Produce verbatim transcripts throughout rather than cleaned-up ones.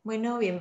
Bueno, bien,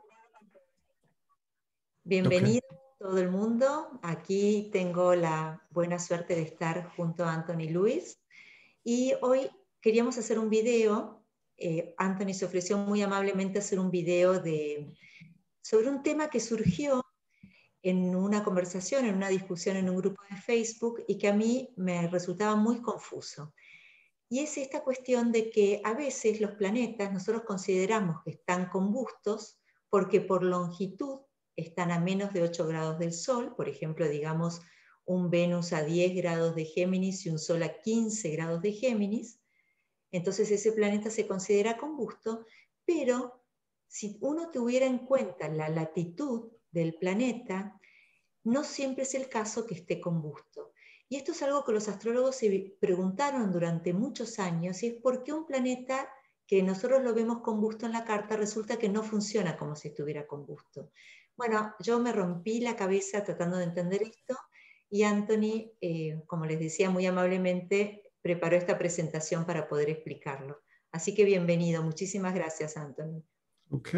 bienvenido todo el mundo. Aquí tengo la buena suerte de estar junto a Anthony Luis. Y hoy queríamos hacer un video. Eh, Anthony se ofreció muy amablemente a hacer un video de, sobre un tema que surgió en una conversación, en una discusión en un grupo de Facebook y que a mí me resultaba muy confuso. Y es esta cuestión de que a veces los planetas nosotros consideramos que están combustos porque por longitud están a menos de ocho grados del Sol, por ejemplo, digamos un Venus a diez grados de Géminis y un Sol a quince grados de Géminis, entonces ese planeta se considera combusto, pero si uno tuviera en cuenta la latitud del planeta, no siempre es el caso que esté combusto. Y esto es algo que los astrólogos se preguntaron durante muchos años, y es por qué un planeta que nosotros lo vemos combusto en la carta resulta que no funciona como si estuviera combusto. Bueno, yo me rompí la cabeza tratando de entender esto, y Anthony, eh, como les decía muy amablemente, preparó esta presentación para poder explicarlo. Así que bienvenido. Muchísimas gracias, Anthony. Ok.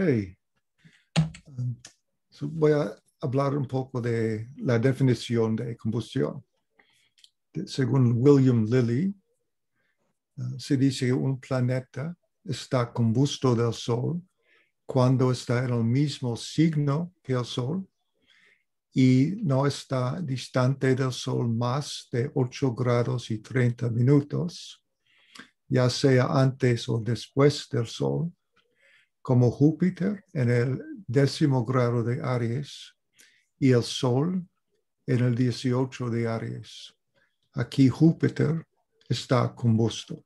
Um, so voy a hablar un poco de la definición de combustión. Según William Lilly, uh, se dice que un planeta está combusto del Sol cuando está en el mismo signo que el Sol y no está distante del Sol más de ocho grados y treinta minutos, ya sea antes o después del Sol, como Júpiter en el décimo grado de Aries y el Sol en el dieciocho de Aries. Aquí Júpiter está combusto.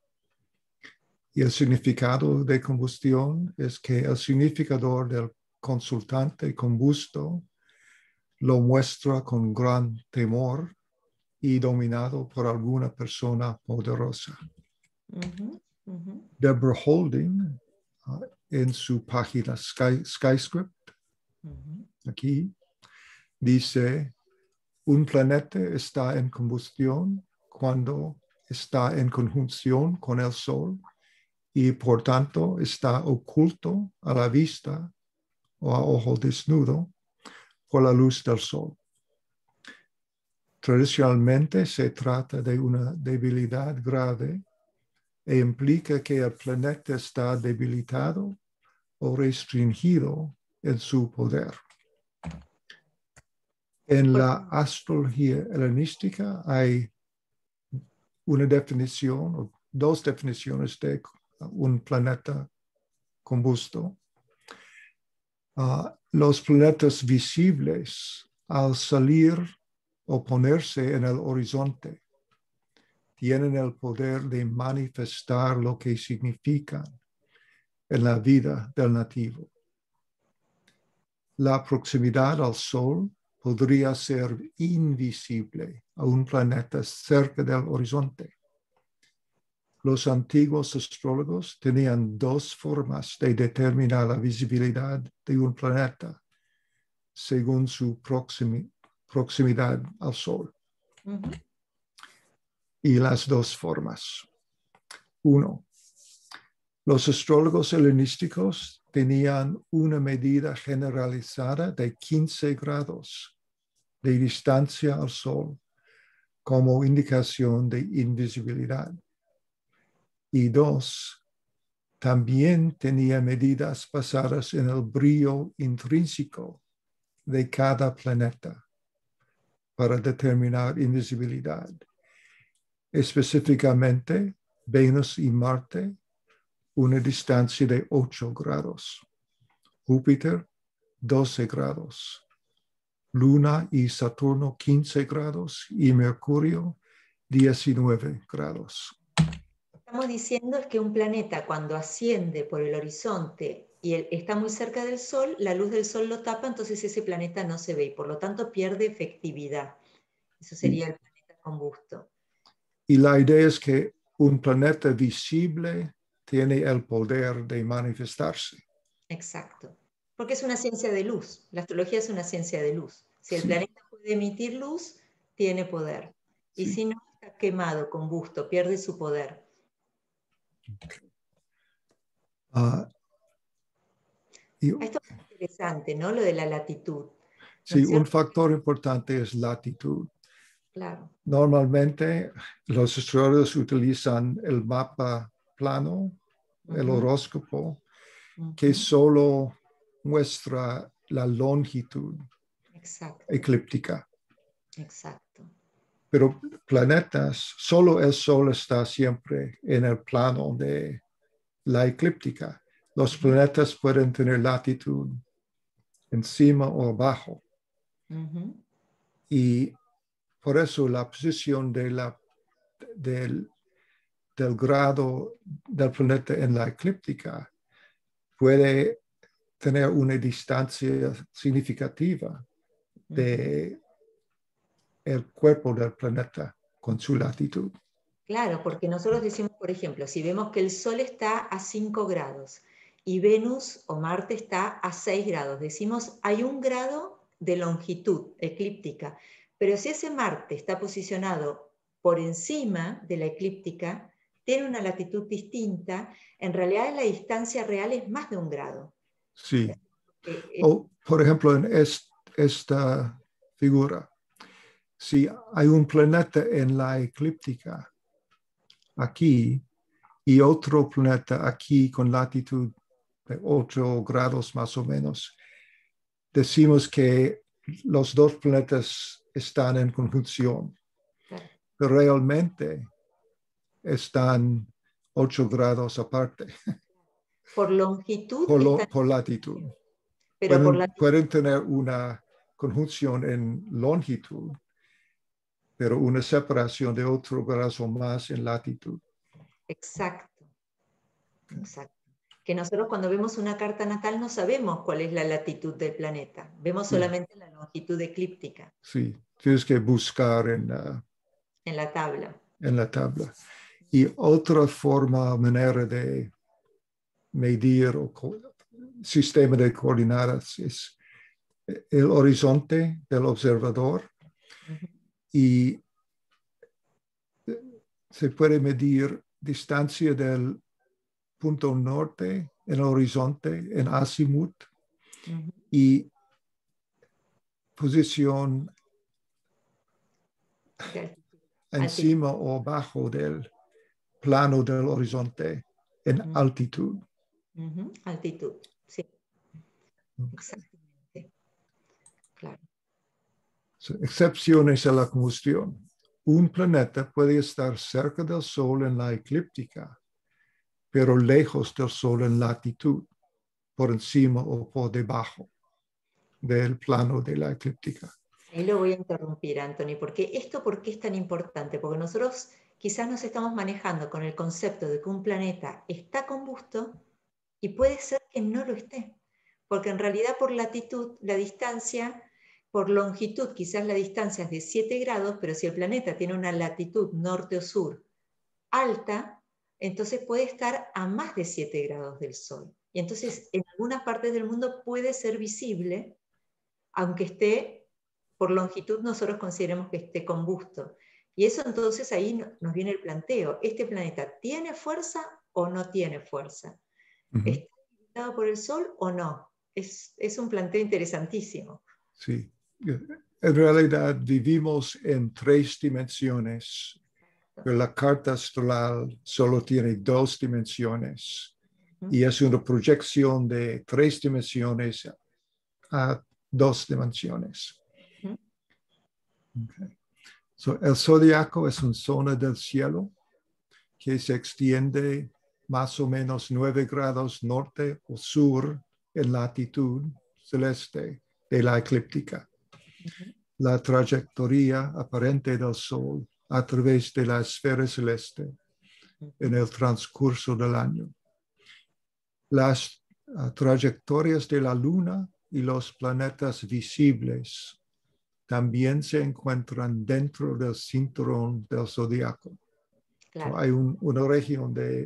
Y el significado de combustión es que el significador del consultante combusto lo muestra con gran temor y dominado por alguna persona poderosa. Uh-huh, uh-huh. Deborah Holding, uh, en su página Sky, Skyscript, uh-huh. aquí, dice, un planeta está en combustión cuando está en conjunción con el Sol y por tanto está oculto a la vista o a ojo desnudo por la luz del Sol. Tradicionalmente se trata de una debilidad grave e implica que el planeta está debilitado o restringido en su poder. En la astrología helenística hay una definición o dos definiciones de un planeta combusto. Uh, los planetas visibles, al salir o ponerse en el horizonte, tienen el poder de manifestar lo que significan en la vida del nativo. La proximidad al Sol podría ser invisible a un planeta cerca del horizonte. Los antiguos astrólogos tenían dos formas de determinar la visibilidad de un planeta según su proximi- proximidad al Sol. Uh-huh. Y las dos formas. Uno, los astrólogos helenísticos tenían una medida generalizada de quince grados de distancia al Sol como indicación de invisibilidad. Y dos, también tenía medidas basadas en el brillo intrínseco de cada planeta para determinar invisibilidad. Específicamente, Venus y Marte, una distancia de ocho grados. Júpiter, doce grados. Luna y Saturno, quince grados. Y Mercurio, diecinueve grados. Estamos diciendo es que un planeta cuando asciende por el horizonte y está muy cerca del Sol, la luz del Sol lo tapa, entonces ese planeta no se ve y por lo tanto pierde efectividad. Eso sería el planeta combusto. Y la idea es que un planeta visible tiene el poder de manifestarse. Exacto. Porque es una ciencia de luz. La astrología es una ciencia de luz. Si el sí. planeta puede emitir luz, tiene poder. Y sí. si no, está quemado, combusto, pierde su poder. Uh, Y, Esto es interesante, ¿no? Lo de la latitud. ¿No sí, es un cierto? factor importante es latitud. Claro. Normalmente los estudios utilizan el mapa plano, el Ujú, horóscopo, que ujú. solo muestra la longitud Exacto, eclíptica. exacto. Pero planetas, solo el Sol está siempre en el plano de la eclíptica. Los Ujú, planetas pueden tener latitud encima o abajo. ujú. Y por eso la posición de la, del, del grado del planeta en la eclíptica puede tener una distancia significativa Ujú. de el cuerpo del planeta con su latitud. Claro, porque nosotros decimos, por ejemplo, si vemos que el Sol está a cinco grados y Venus o Marte está a seis grados, decimos hay un grado de longitud eclíptica, pero si ese Marte está posicionado por encima de la eclíptica, tiene una latitud distinta, en realidad la distancia real es más de un grado. Sí. Eh, eh, O, por ejemplo, en est, esta figura, si hay un planeta en la eclíptica aquí y otro planeta aquí con latitud de ocho grados más o menos, decimos que los dos planetas están en conjunción, claro, pero realmente están ocho grados aparte por longitud por, lo, están, por latitud. pero por Pueden, la... pueden tener una conjunción en longitud, pero una separación de otro grado más en latitud. Exacto, exacto. Que nosotros cuando vemos una carta natal no sabemos cuál es la latitud del planeta, vemos Sí, solamente la longitud eclíptica sí, tienes que buscar en, uh, en la tabla. en la tabla. Y otra forma, manera de medir o sistema de coordenadas es el horizonte del observador Ujú. y se puede medir distancia del punto norte en el horizonte en azimut Ujú. y posición De altitud. Altitud. encima o abajo del plano del horizonte en Ujú. altitud. Ujú. Altitud, sí, Okay. exactamente. Claro. So, excepciones a la combustión. Un planeta puede estar cerca del Sol en la eclíptica, pero lejos del Sol en latitud, por encima o por debajo del plano de la eclíptica. Ahí lo voy a interrumpir, Anthony, porque esto, ¿por qué es tan importante? Porque nosotros quizás nos estamos manejando con el concepto de que un planeta está combusto y puede ser que no lo esté, porque en realidad por latitud, la distancia, por longitud, quizás la distancia es de siete grados, pero si el planeta tiene una latitud norte o sur alta, entonces puede estar a más de siete grados del Sol. Y entonces en algunas partes del mundo puede ser visible, aunque esté por longitud nosotros consideremos que esté combusto. Y eso entonces ahí nos viene el planteo. ¿Este planeta tiene fuerza o no tiene fuerza? Uh-huh. ¿Está limitado por el Sol o no? Es, es un planteo interesantísimo. Sí. En realidad vivimos en tres dimensiones, pero la carta astral solo tiene dos dimensiones ¿Mm? y es una proyección de tres dimensiones a dos dimensiones. ¿Mm? Okay. So, el zodiaco es una zona del cielo que se extiende más o menos nueve grados norte o sur en latitud celeste de la eclíptica. ¿Mm? La trayectoria aparente del Sol a través de la esfera celeste en ¿Mm? el transcurso del año. Las uh, trayectorias de la Luna y los planetas visibles también se encuentran dentro del cinturón del zodiaco. So, Claro. hay un, una región de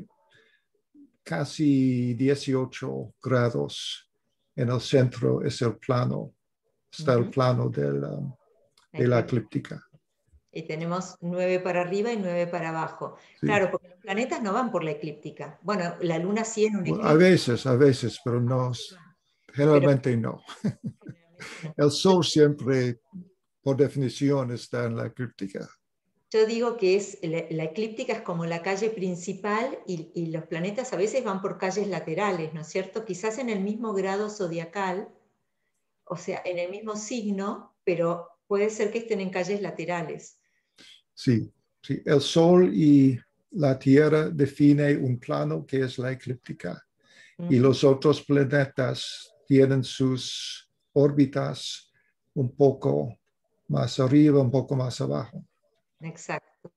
casi dieciocho grados en el centro, es el plano, está el ¿Mm? plano del, um, de la eclíptica. Y tenemos nueve para arriba y nueve para abajo. Sí. Claro, porque los planetas no van por la eclíptica. Bueno, la Luna sí en una Bueno, a eclíptica. veces, a veces, pero no. Generalmente Pero, no. generalmente no. El Sol siempre, por definición, está en la eclíptica. Yo digo que es, la, la eclíptica es como la calle principal y, y los planetas a veces van por calles laterales, ¿no es cierto? Quizás en el mismo grado zodiacal, o sea, en el mismo signo, pero puede ser que estén en calles laterales. Sí, sí. El Sol y la Tierra definen un plano que es la eclíptica. Uh-huh. Y los otros planetas tienen sus órbitas un poco más arriba, un poco más abajo. Exacto.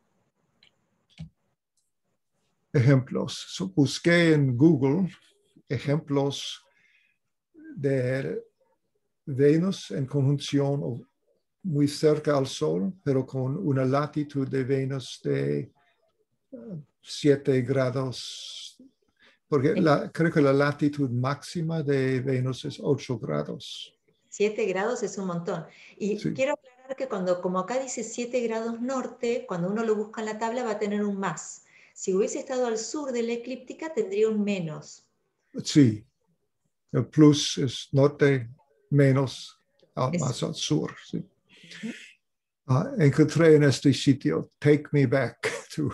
Ejemplos. So, busqué en Google ejemplos de Venus en conjunción o muy cerca al Sol, pero con una latitud de Venus de siete grados, porque la, creo que la latitud máxima de Venus es ocho grados. siete grados es un montón. Y Sí. quiero aclarar que cuando, como acá dice siete grados norte, cuando uno lo busca en la tabla va a tener un más. Si hubiese estado al sur de la eclíptica tendría un menos. Sí, el plus es norte, menos uh, Es, más al sur. Sí. uh-huh. Uh, encontré en este sitio, Take Me Back, to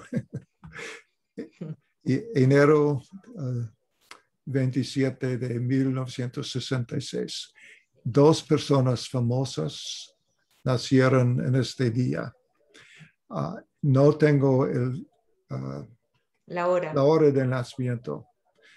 enero uh, veintisiete de mil novecientos sesenta y seis. Dos personas famosas nacieron en este día. Uh, no tengo el, uh, La hora. la hora de nacimiento.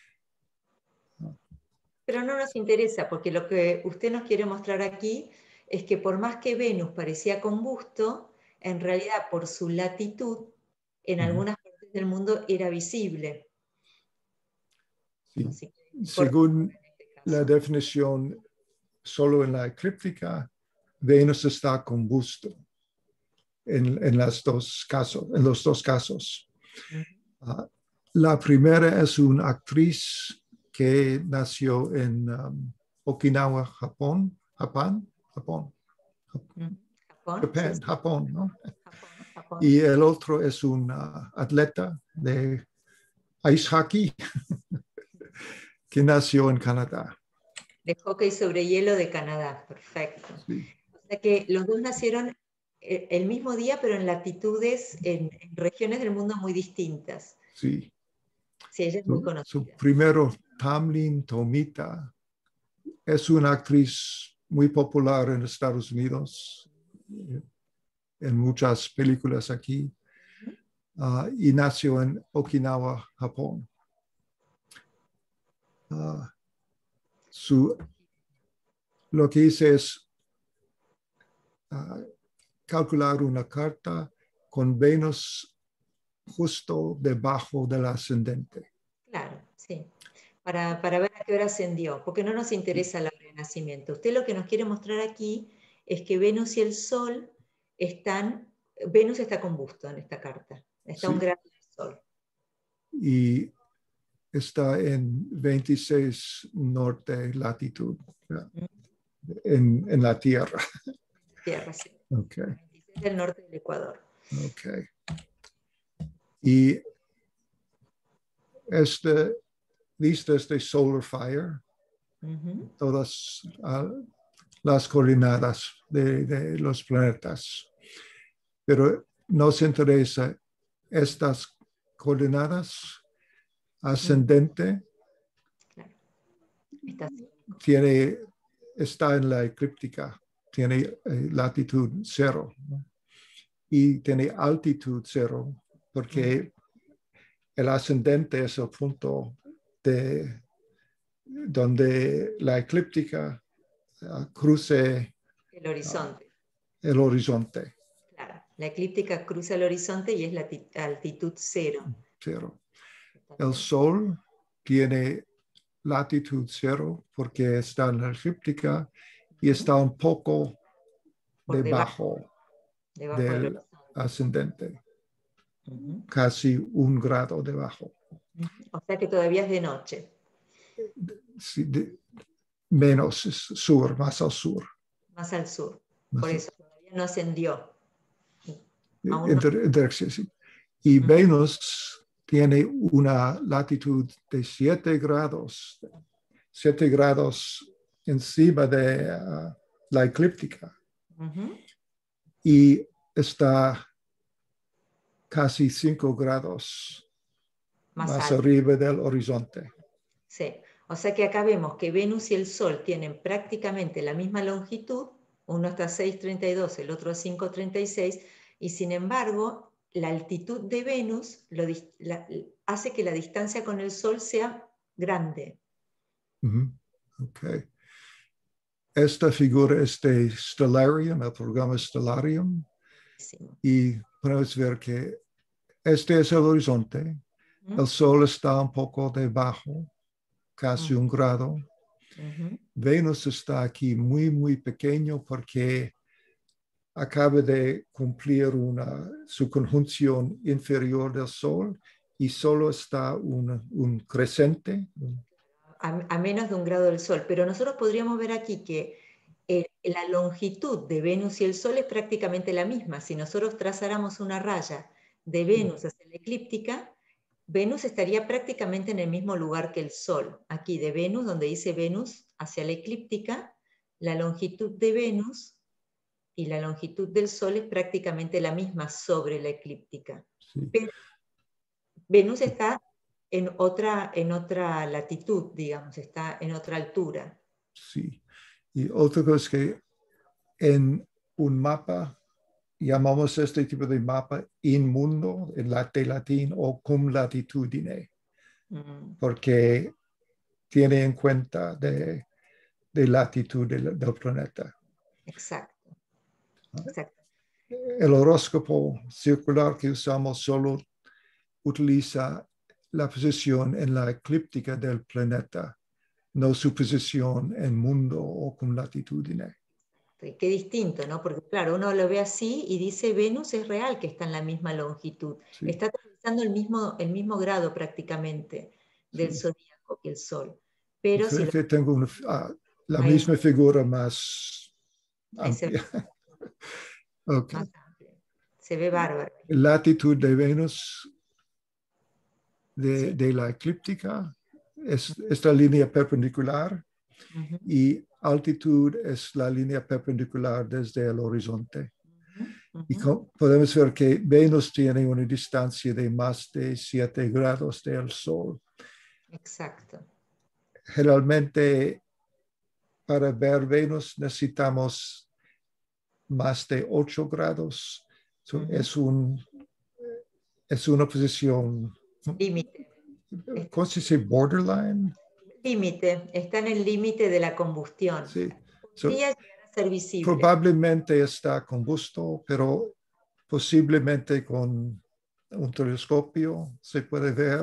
Pero no nos interesa, porque lo que usted nos quiere mostrar aquí es que por más que Venus parecía combusto, en realidad por su latitud, en uh-huh. algunas partes del mundo era visible. Sí. Así que, según este la definición, solo en la eclíptica, Venus está combusto en, en, las dos casos, en los dos casos. Uh-huh. Uh, la primera es una actriz que nació en um, Okinawa, Japón, Japón, Japón, uh-huh. Japón, Japan, sí, sí. Japón, ¿no? Japón, Japón. Y el otro es un uh, atleta de ice hockey que nació en Canadá. De hockey sobre hielo de Canadá, perfecto. Sí. O sea que los dos nacieron el mismo día, pero en latitudes, en, en regiones del mundo muy distintas. Sí. Sí, ella es su, muy conocida. Su primero, Tamlyn Tomita, es una actriz muy popular en Estados Unidos, en muchas películas aquí, uh, y nació en Okinawa, Japón. Uh, su, lo que hice es uh, calcular una carta con Venus justo debajo del ascendente. Claro, sí. Para, para ver a qué hora ascendió, porque no nos interesa la hora de nacimiento. Usted lo que nos quiere mostrar aquí es que Venus y el Sol están, Venus está combusto en esta carta, está sí. un grado del Sol. Y está en veintiséis norte latitud, ¿sí? en, en la Tierra. Tierra, sí. Okay. veintiséis del norte del Ecuador. Ok. Y este, vistas de Solar Fire, uh-huh. todas uh, las coordenadas de, de los planetas. Pero nos interesa estas coordenadas ascendente, claro. Está, tiene, está en la eclíptica, tiene eh, latitud cero, ¿no? Y tiene altitud cero, porque uh-huh. el ascendente es el punto de donde la eclíptica uh, cruce el horizonte. Uh, el horizonte. Claro, la eclíptica cruza el horizonte y es la altitud cero. Cero. El Sol tiene latitud cero porque está en la eclíptica y está un poco Por debajo, debajo, debajo del, del ascendente, uh-huh. casi un grado debajo. Uh-huh. O sea que todavía es de noche. Sí, de, menos sur, más al sur. Más al sur, más por al... eso todavía no ascendió. Entre, no... entre, sí. Y uh-huh. Venus tiene una latitud de siete grados siete grados encima de uh, la eclíptica. Uh-huh. Y está casi cinco grados Más, más alto. arriba del horizonte. Sí, o sea que acá vemos que Venus y el Sol tienen prácticamente la misma longitud, uno está a seis treinta y dos, el otro a cinco treinta y seis, y sin embargo, la altitud de Venus lo, la, hace que la distancia con el Sol sea grande. Uh-huh. Okay. Esta figura es de Stellarium, el programa Stellarium, Sí. y podemos ver que este es el horizonte, Uh-huh. el Sol está un poco debajo, casi Uh-huh. un grado. Uh-huh. Venus está aquí muy, muy pequeño porque acaba de cumplir una, su conjunción inferior del Sol y solo está una, un creciente. A, a menos de un grado del Sol, pero nosotros podríamos ver aquí que el, la longitud de Venus y el Sol es prácticamente la misma. Si nosotros trazáramos una raya de Venus hacia la eclíptica, Venus estaría prácticamente en el mismo lugar que el Sol. Aquí de Venus, donde dice Venus hacia la eclíptica, la longitud de Venus y la longitud del Sol es prácticamente la misma sobre la eclíptica. Sí. Pero Venus está en otra, en otra latitud, digamos, está en otra altura. Sí. Y otra cosa es que en un mapa, llamamos este tipo de mapa inmundo, en latín o cum latitudine, mm. porque tiene en cuenta de, de latitud del, del planeta. Exacto. Exacto. El horóscopo circular que usamos solo utiliza la posición en la eclíptica del planeta, no su posición en mundo o cum latitudine. Qué distinto, ¿no? Porque claro, uno lo ve así y dice Venus es real que está en la misma longitud. Sí. Está atravesando el mismo, el mismo grado prácticamente del sí. zodíaco que el Sol. Pero si lo... tengo una, ah, la Ahí misma está. Figura más amplia. Okay. Más amplia. Se ve bárbaro. Latitud de Venus de, sí. de la eclíptica es esta línea perpendicular. Uh-huh. Y altitud es la línea perpendicular desde el horizonte. Uh-huh. Y podemos ver que Venus tiene una distancia de más de siete grados del Sol. Exacto. Generalmente, para ver Venus necesitamos más de ocho grados. So, uh-huh. es, un, es una posición... Límite. ¿Cómo se dice? Borderline. Límite, está en el límite de la combustión. Sí. Podría so, llegar a ser visible. Probablemente está combusto, pero posiblemente con un telescopio se puede ver.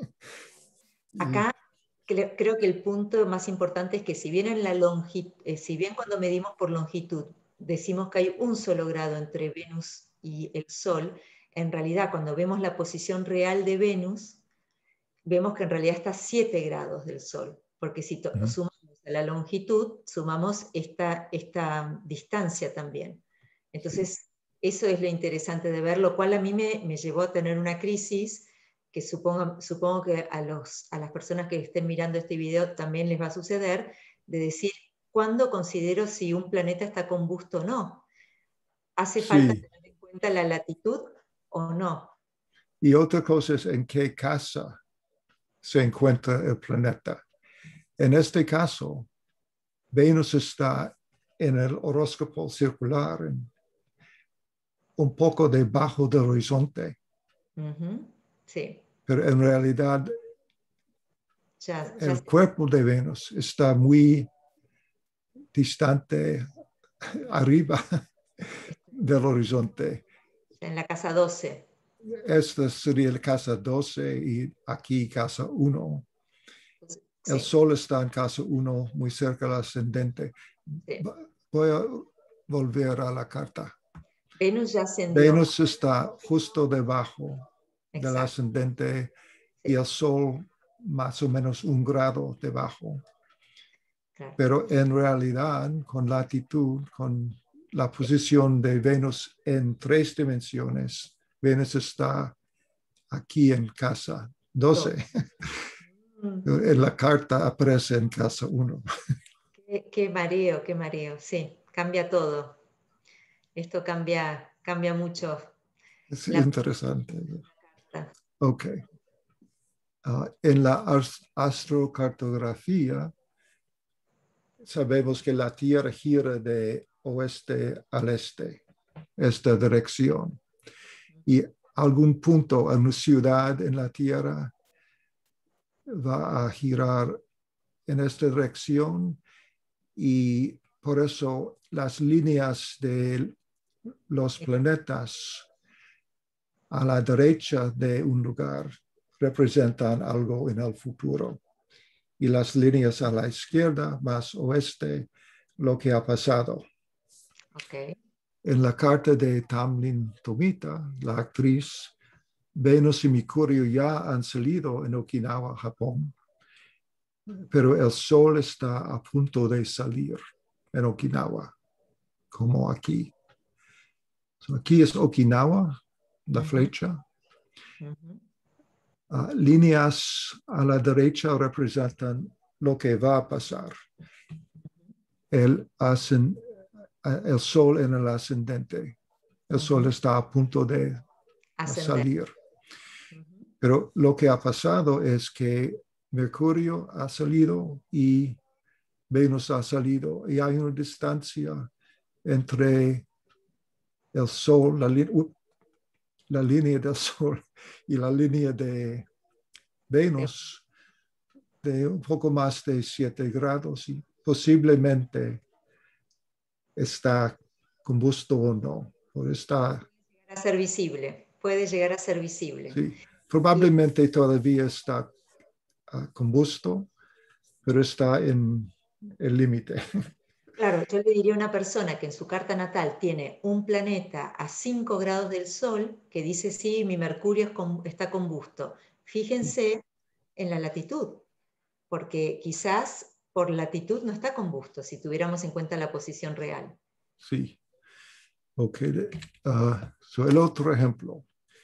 Acá creo, creo que el punto más importante es que si bien, en la longitud, eh, si bien cuando medimos por longitud decimos que hay un solo grado entre Venus y el Sol, en realidad cuando vemos la posición real de Venus, vemos que en realidad está a siete grados del Sol, porque si uh-huh. sumamos a la longitud, sumamos esta, esta distancia también. Entonces, sí. Eso es lo interesante de ver, lo cual a mí me, me llevó a tener una crisis que supongo, supongo que a, los, a las personas que estén mirando este video también les va a suceder, de decir, ¿cuándo considero si un planeta está combusto o no? ¿Hace sí. falta tener en cuenta la latitud o no? Y otra cosa es en qué casa se encuentra el planeta. En este caso, Venus está en el horóscopo circular, en, un poco debajo del horizonte. Uh-huh. Sí. Pero en realidad, ya, ya el sé. cuerpo de Venus está muy distante arriba del horizonte. En la casa doce. Esta sería la casa doce y aquí casa uno. Sí. El Sol está en casa uno, muy cerca del ascendente. Sí. Voy a volver a la carta. Venus ya ascendió. Venus está justo debajo Exacto. del ascendente sí. y el Sol más o menos un grado debajo. Claro. Pero en realidad, con latitud, con la posición de Venus en tres dimensiones, Venus está aquí en casa doce. En la carta aparece en casa uno. Qué, qué mareo, qué mareo. Sí, cambia todo. Esto cambia, cambia mucho. Es La interesante. carta. Ok. Uh, en la astrocartografía sabemos que la Tierra gira de oeste al este, esta dirección. Y algún punto, en una ciudad en la Tierra, va a girar en esta dirección y por eso las líneas de los planetas a la derecha de un lugar representan algo en el futuro y las líneas a la izquierda, más oeste, lo que ha pasado. Okay. En la carta de Tamlyn Tomita, la actriz, Venus y Mercurio ya han salido en Okinawa, Japón, pero el sol está a punto de salir en Okinawa, como aquí. So, aquí es Okinawa, la Uh-huh. flecha. Uh-huh. Uh, líneas a la derecha representan lo que va a pasar. El, ascend, el sol en el ascendente. El uh-huh. sol está a punto de Ascender. salir. Uh-huh. Pero lo que ha pasado es que Mercurio ha salido y Venus ha salido y hay una distancia entre el sol, la, la línea del sol y la línea de Venus de un poco más de siete grados y posiblemente está combusto o no. O está, puede llegar a ser visible, puede llegar a ser visible. Sí, probablemente y, todavía está uh, combusto, pero está en el límite. Claro, yo le diría a una persona que en su carta natal tiene un planeta a cinco grados del Sol, que dice, sí, mi Mercurio es com- está combusto. Fíjense en la latitud, porque quizás por latitud no está combusto, si tuviéramos en cuenta la posición real. Sí. Ok. Uh, so el otro ejemplo.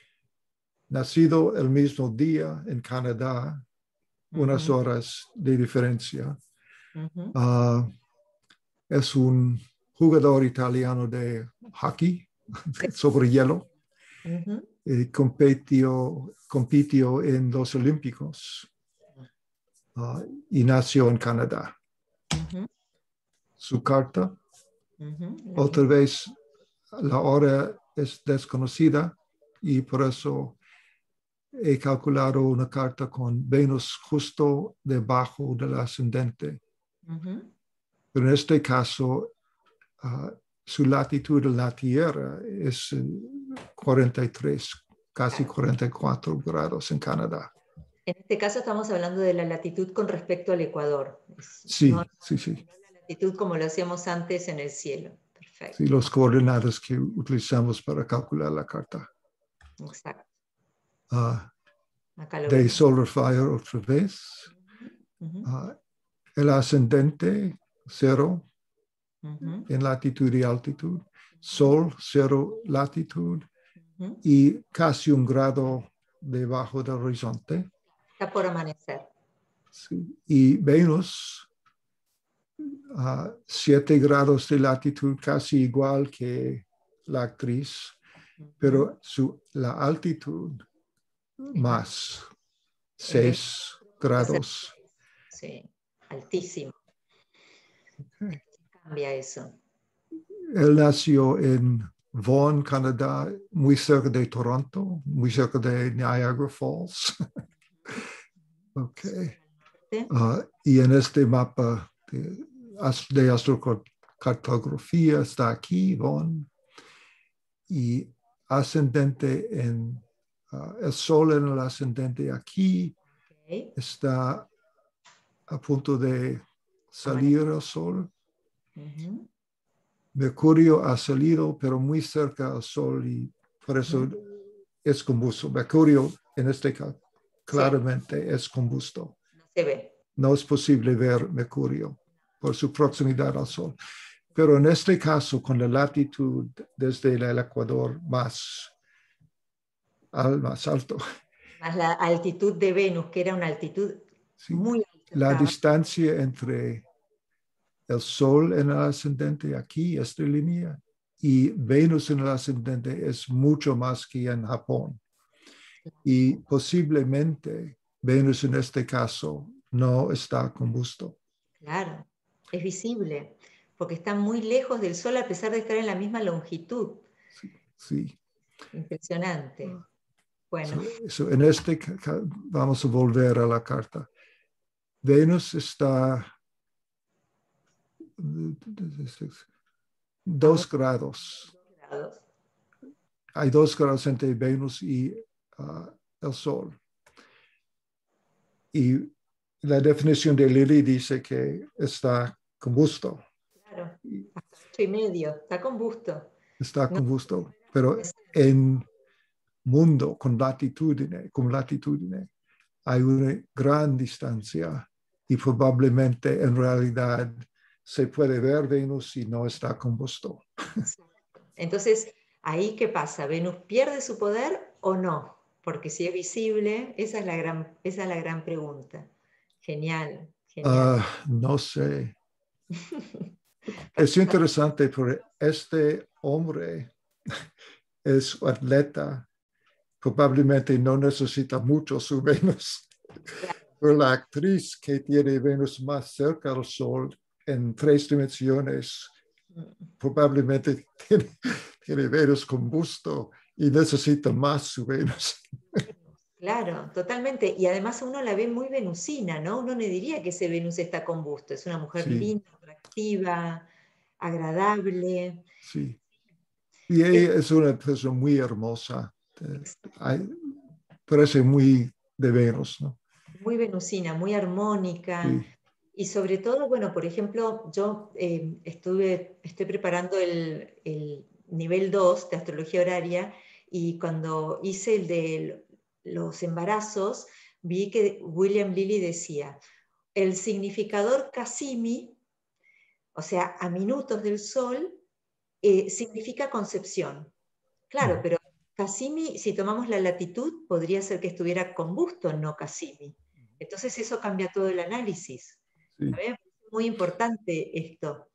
Nacido el mismo día en Canadá, uh-huh. unas horas de diferencia. Uh-huh. Uh, es un jugador italiano de hockey sobre hielo. Uh-huh. Y compitió, compitió en los Olímpicos uh, y nació en Canadá. Uh-huh. Su carta, uh-huh. otra vez la hora es desconocida y por eso he calculado una carta con Venus justo debajo del ascendente. Uh-huh. Pero en este caso, uh, su latitud de la Tierra es cuarenta y tres, casi cuarenta y cuatro grados en Canadá. En este caso estamos hablando de la latitud con respecto al Ecuador. Sí, no, sí, sí. No la latitud como lo hacíamos antes en el cielo. Perfecto. Sí, los coordenadas que utilizamos para calcular la carta. Exacto. Uh, Acá lo de vemos. Solar Fire otra vez. Uh-huh. Uh, el ascendente, cero. Uh-huh. En latitud y altitud. Sol, cero latitud. Uh-huh. Y casi un grado debajo del horizonte. Está por amanecer. Sí. Y Venus, uh, siete grados de latitud, casi igual que la actriz, uh-huh. pero su, la altitud más, seis grados. Sí, altísimo. Okay. Cambia eso. Él nació en Vaughan, Canadá, muy cerca de Toronto, muy cerca de Niagara Falls. Ok. Uh, y en este mapa de, de astrocartografía está aquí, Vaughan. Y ascendente en uh, el sol en el ascendente aquí okay. Está a punto de salir el sol. Uh-huh. Mercurio ha salido, pero muy cerca al sol y por eso uh-huh. es combusto. Mercurio en este caso claramente sí. Es combusto. No se ve. No es posible ver Mercurio por su proximidad al sol. Pero en este caso, con la latitud desde el Ecuador más, al, más alto. Más la altitud de Venus, que era una altitud Sí. Muy alto La estaba. distancia entre el Sol en el ascendente aquí, esta línea, y Venus en el ascendente es mucho más que en Japón. Y posiblemente Venus en este caso no está combusto. Claro, es visible, porque está muy lejos del Sol a pesar de estar en la misma longitud. Sí, sí. Impresionante. Bueno, So, so en este vamos a volver a la carta. Venus está a un dos grados. grados. Hay dos grados entre Venus y uh, el Sol. Y la definición de Lilly dice que está combusto. Claro, hasta ocho y medio, está combusto. Está No, combusto, pero en mundo con latitudine, con latitudine, hay una gran distancia y probablemente en realidad se puede ver Venus y no está combusto. entonces, ¿ahí qué pasa? ¿Venus pierde su poder o no? Porque si es visible, esa es la gran, esa es la gran pregunta. Genial, genial. Uh, no sé. Es interesante porque este hombre es atleta, probablemente no necesita mucho su Venus. Pero la actriz que tiene Venus más cerca del Sol en tres dimensiones probablemente tiene, tiene Venus combusto y necesita más su Venus. Claro, totalmente. Y además uno la ve muy venusina, ¿no? Uno no diría que ese Venus está combusto. Es una mujer Sí, linda, atractiva, agradable. sí. Y Es, ella es una persona muy hermosa. Hay, parece muy de Venus, ¿no? muy venusina, muy armónica. Sí. Y sobre todo, bueno, por ejemplo, yo eh, estuve, estoy preparando el, el nivel dos de astrología horaria y cuando hice el de los embarazos, vi que William Lilly decía, el significador Cassimi, o sea, a minutos del sol, eh, significa concepción. Claro, pero Cassimi, si tomamos la latitud, podría ser que estuviera combusto, no Cassimi. Entonces eso cambia todo el análisis. A Sí. mí me parece muy importante esto.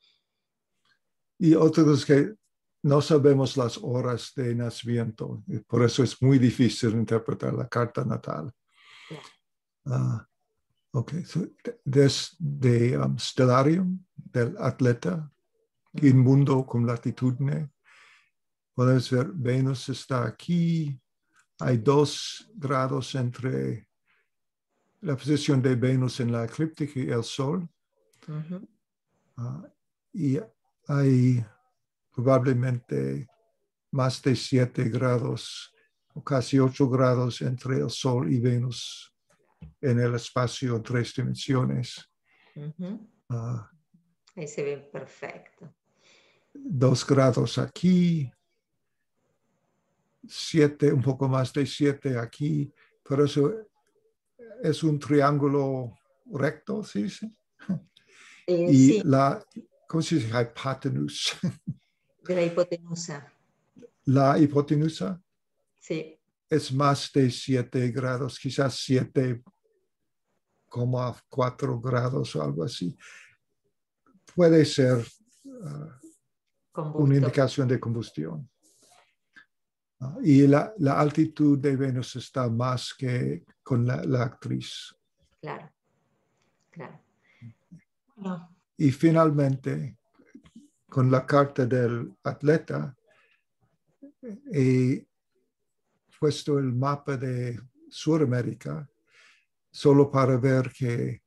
Y otra cosa es que no sabemos las horas de nacimiento, y por eso es muy difícil interpretar la carta natal. Claro. Uh, ok, so, desde um, Stellarium, del atleta, Mm. in mundo con latitudine, podemos ver Venus está aquí, hay dos grados entre la posición de Venus en la eclíptica y el Sol, Uh-huh. uh, y hay probablemente más de siete grados o casi ocho grados entre el Sol y Venus en el espacio en tres dimensiones. Uh-huh. Uh, Ahí se ve perfecto. dos grados aquí, siete, un poco más de siete aquí, por eso es un triángulo recto, ¿sí? ¿Sí? Eh, Y sí, la, ¿cómo se dice? Hipotenusa. de la hipotenusa. La hipotenusa Sí. es más de siete grados, quizás siete coma cuatro grados o algo así. Puede ser uh, una Combusto. indicación de combustión. Uh, y la, la, altitud de Venus está más que con la, la actriz. Claro, claro. Bueno, Y finalmente, con la carta del atleta, he puesto el mapa de Sudamérica solo para ver que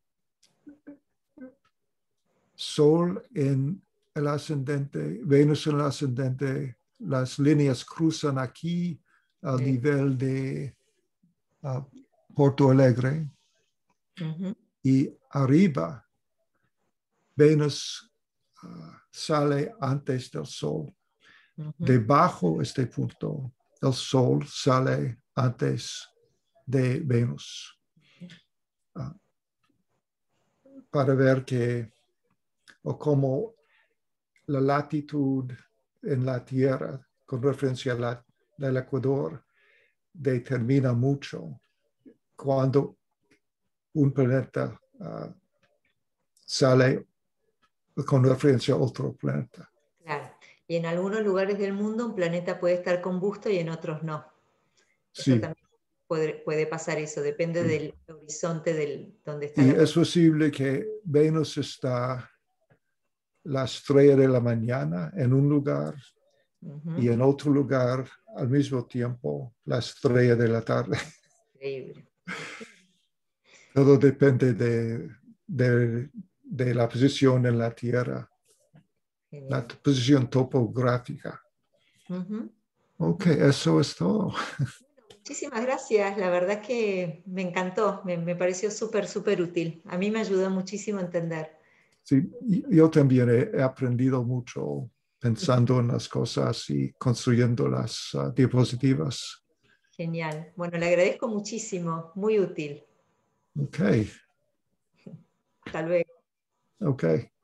Sol en el ascendente, Venus en el ascendente, las líneas cruzan aquí al sí. nivel de uh, Porto Alegre Uh-huh. y arriba Venus uh, sale antes del Sol. Uh-huh. Debajo de este punto, el Sol sale antes de Venus. Uh, para ver que, o como la latitud en la Tierra, con referencia al Ecuador, determina mucho. Cuando un planeta uh, sale con referencia a otro planeta. Claro. Y en algunos lugares del mundo un planeta puede estar combusto y en otros no. Eso Sí. también puede, puede pasar eso, depende Sí. del horizonte del, donde está Y la es posición. posible que Venus está la estrella de la mañana en un lugar Uh-huh. y en otro lugar al mismo tiempo la estrella de la tarde. Increíble. Todo depende de, de, de la posición en la Tierra, la Genial. posición topográfica. Uh-huh. Ok, Uh-huh. eso es todo. Muchísimas gracias, la verdad que me encantó, me, me pareció súper, súper útil. A mí me ayudó muchísimo a entender. Sí, yo también he, he aprendido mucho pensando en las cosas y construyendo las uh, diapositivas. Genial. Bueno, le agradezco muchísimo, muy útil. Ok, Hasta luego. ok.